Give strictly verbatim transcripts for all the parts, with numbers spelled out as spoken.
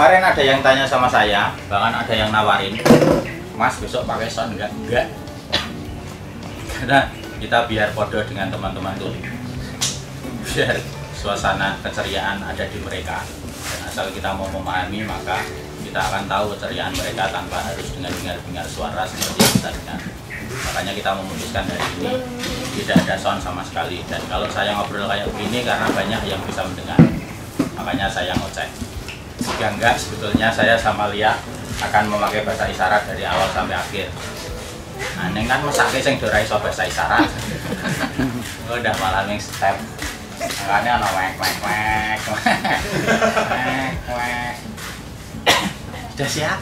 kemarin ada yang tanya sama saya, bahkan ada yang nawarin, Mas besok pakai sound enggak? Enggak. Karena kita biar podo dengan teman-teman tuh, biar suasana keceriaan ada di mereka. Dan asal kita mau memahami, maka kita akan tahu keceriaan mereka tanpa harus dengar-dengar suara seperti yang kita dengar. Makanya kita memutuskan hari ini tidak ada sound sama sekali. Dan kalau saya ngobrol kayak begini karena banyak yang bisa mendengar, makanya saya ngocek. Jika enggak, sebetulnya saya sama Lia akan memakai bahasa isyarat dari awal sampai akhir. Nah, ini kan mesake sing ora iso bahasa isyarat. Udah malah ning step. Makanya ana wek wek wek. Wek wek. Sudah siap?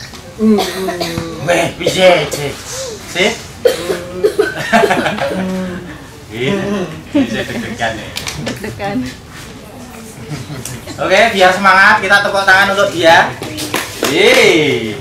Weh, bisa, sip. Ini bisa deg-degan nih. Deg-degan. Oke, biar semangat kita tepuk tangan untuk dia. Yeay.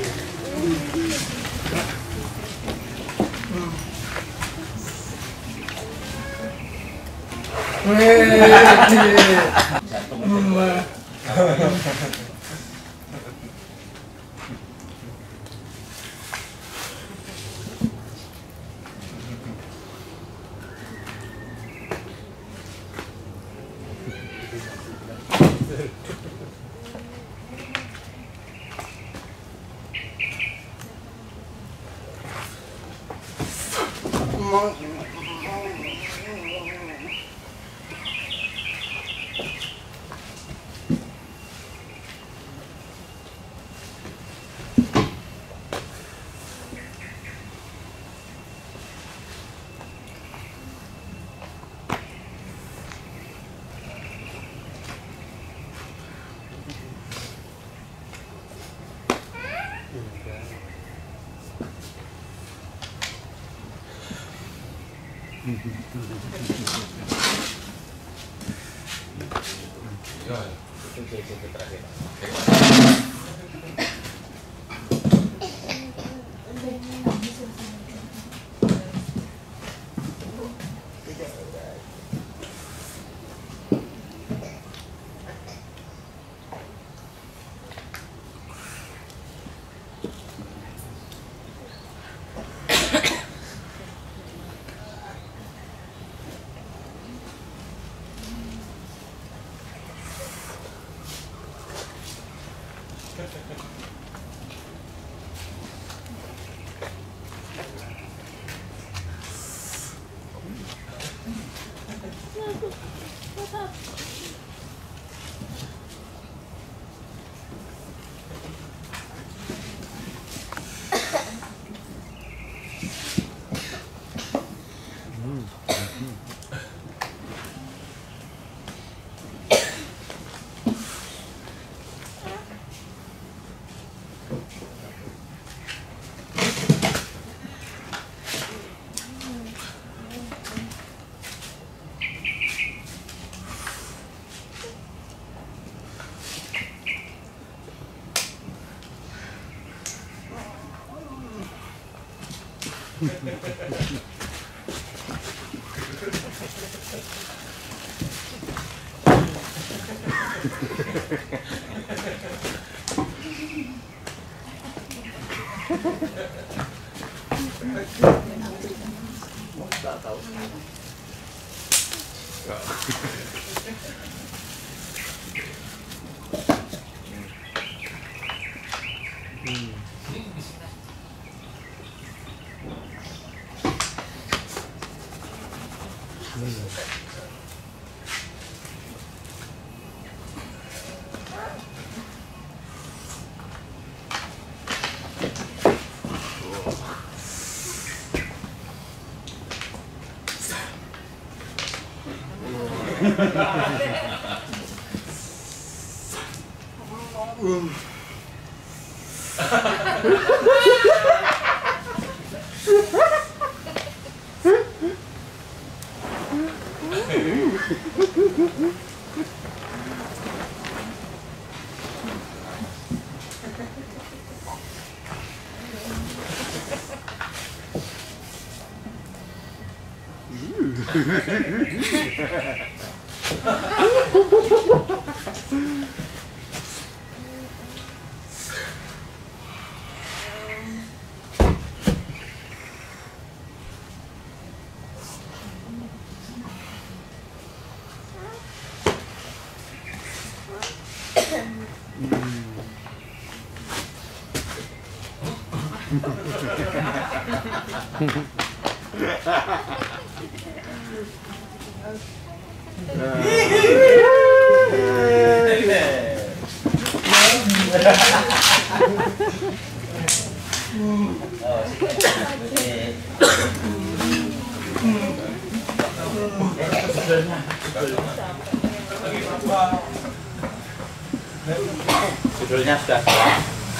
Judulnya sudah siap.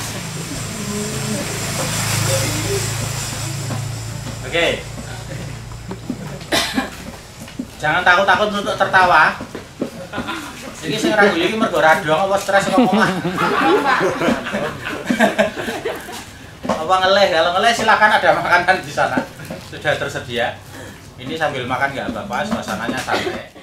Oke. Jangan takut-takut untuk tertawa. Ini sing ra guyu iki mergo radong apa stres kok omah. Apa ngeleh? Kalau ngeleh silakan, ada makanan di sana. Sudah tersedia. Ini sambil makan nggak apa-apa, suasananya santai.